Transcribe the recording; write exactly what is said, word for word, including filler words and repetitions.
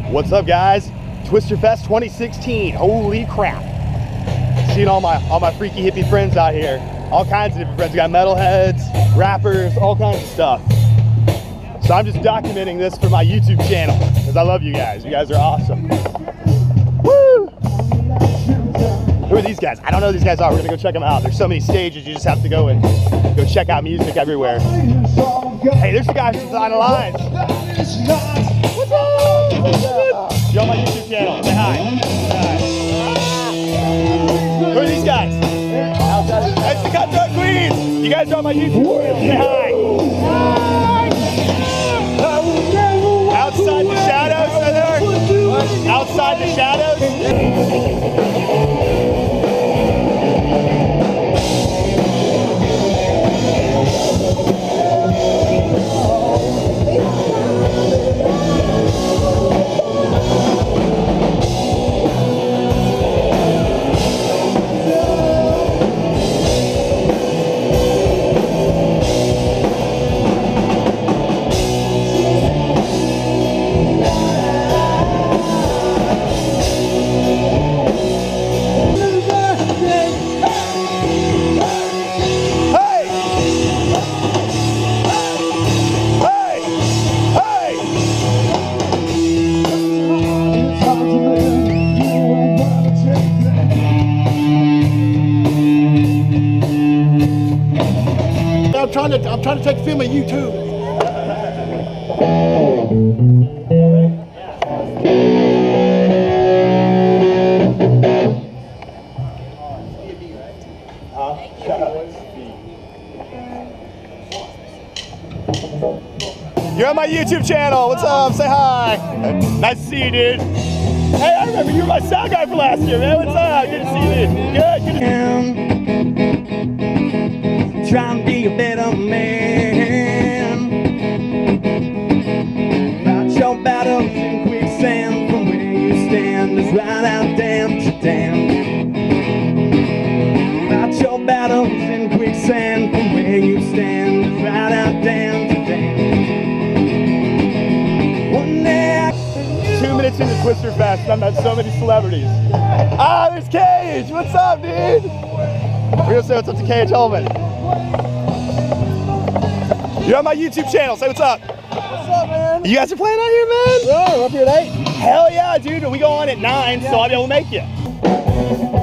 What's up, guys? Twister Fest twenty sixteen. Holy crap! Seeing all my all my freaky hippie friends out here. All kinds of different friends. We got metalheads, rappers, all kinds of stuff. So I'm just documenting this for my YouTube channel because I love you guys. You guys are awesome. Woo! Who are these guys? I don't know who these guys are. We're gonna go check them out. There's so many stages. You just have to go and go check out music everywhere. Hey, there's the guys from Design Lines. What's up? You're on my YouTube channel. Say hi. Say hi. Who are these guys? That's the Cutthroat Queens. You guys are on my YouTube channel. Say hi. Outside the shadows, are there? Outside the shadows? I'm trying to I'm trying to take a film of you too. You're on my YouTube channel. What's up? Say hi. Nice to see you, dude. Hey, I remember you were my sound guy for last year, man. What's up? Good to see you, dude. Good, good to see you. Try and be a better man. About your battles in quicksand, from where you stand is right out damn to damn. About your battles in quicksand, from where you stand is right out damn to damn. One day Two minutes into Twister Fest and I've met so many celebrities. Ah, there's Cage! What's up, dude? We're gonna say what's up to Cage Holman. You're on my YouTube channel. Say what's up. What's up, man? You guys are playing out here, man? Yeah, we're up here at eight. Hell yeah, dude. We go on at nine, yeah. So I'll be able to make you.